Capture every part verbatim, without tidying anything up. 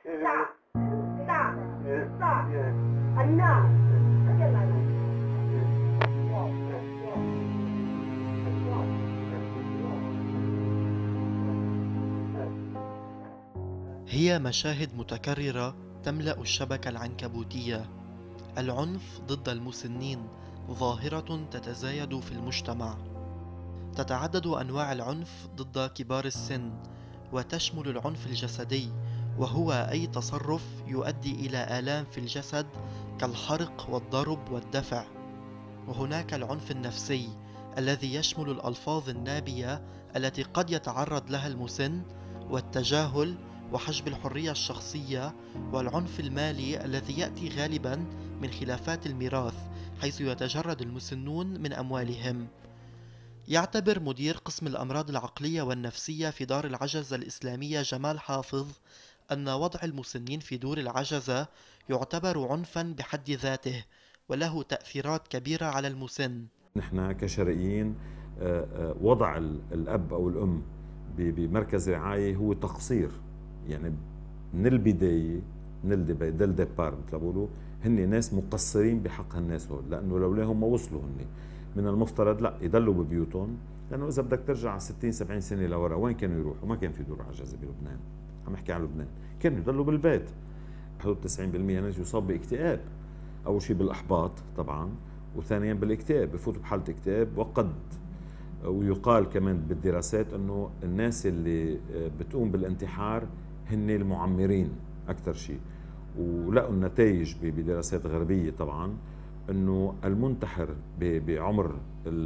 大大大النار يلا هي مشاهد متكررة تملأ الشبكة العنكبوتية. العنف ضد المسنين ظاهرة تتزايد في المجتمع. تتعدد أنواع العنف ضد كبار السن، وتشمل العنف الجسدي، وهو أي تصرف يؤدي إلى آلام في الجسد كالحرق والضرب والدفع. وهناك العنف النفسي الذي يشمل الألفاظ النابية التي قد يتعرض لها المسن، والتجاهل وحجب الحرية الشخصية. والعنف المالي الذي يأتي غالبا من خلافات الميراث، حيث يتجرد المسنون من أموالهم. يعتبر مدير قسم الأمراض العقلية والنفسية في دار العجزة الإسلامية جمال حافظ أن وضع المسنين في دور العجزة يعتبر عنفا بحد ذاته، وله تأثيرات كبيرة على المسن. نحن كشرقيين آه، آه، وضع الأب أو الأم بمركز رعاية هو تقصير. يعني من البداية، من الدبي دل ديبار مثل ما بيقولوا، هن ناس مقصرين بحق هالناس هول، لأنه لولاهم ما وصلوا. هن من المفترض لا يضلوا ببيوتهم، لأنه إذا بدك ترجع ستين سبعين سنة لورا وين كانوا يروحوا؟ ما كان في دور عجزة بلبنان. عم احكي عن لبنان، كانوا يضلوا بالبيت. حدود تسعين بالمئة ناس يصاب باكتئاب. أول شيء بالإحباط طبعاً، وثانيا بالاكتئاب، بفوتوا بحالة اكتئاب. وقد ويقال كمان بالدراسات انه الناس اللي بتقوم بالانتحار هن المعمرين اكثر شيء. ولقوا النتائج بدراسات غربيه طبعا انه المنتحر بعمر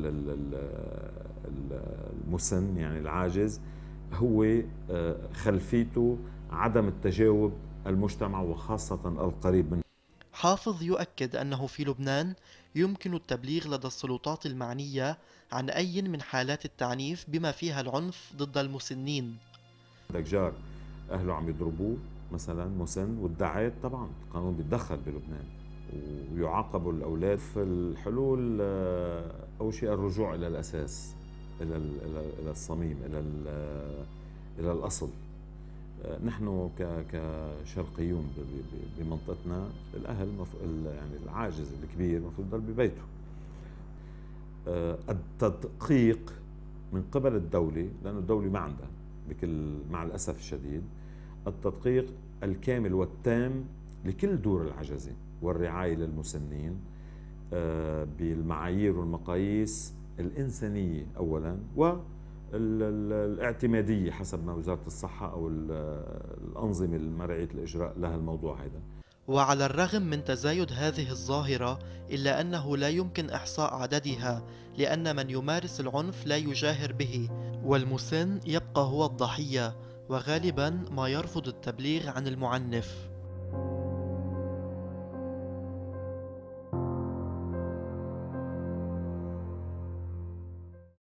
المسن يعني العاجز هو خلفيته عدم التجاوب المجتمع وخاصه القريب منه. حافظ يؤكد أنه في لبنان يمكن التبليغ لدى السلطات المعنية عن أي من حالات التعنيف بما فيها العنف ضد المسنين. عندك جار اهله عم يضربوه مثلا مسن، والدعايات طبعا القانون بيتدخل بلبنان ويعاقبوا الاولاد. في الحلول آه، اول شيء الرجوع الى الاساس، الى الى الى الصميم، الى الى الاصل. آه، نحن كشرقيون بمنطقتنا الاهل مف... يعني العاجز الكبير المفروض يضل ببيته. آه، التدقيق من قبل الدوله، لانه الدوله ما عندها بكل مع الاسف الشديد التدقيق الكامل والتام لكل دور العجزه والرعايه للمسنين آه، بالمعايير والمقاييس الانسانيه اولا، والاعتماديه حسب ما وزاره الصحه او الانظمه المرعيه الاجراء لها الموضوع هذا. وعلى الرغم من تزايد هذه الظاهرة، إلا أنه لا يمكن إحصاء عددها، لأن من يمارس العنف لا يجاهر به، والمسن يبقى هو الضحية، وغالبا ما يرفض التبليغ عن المعنف.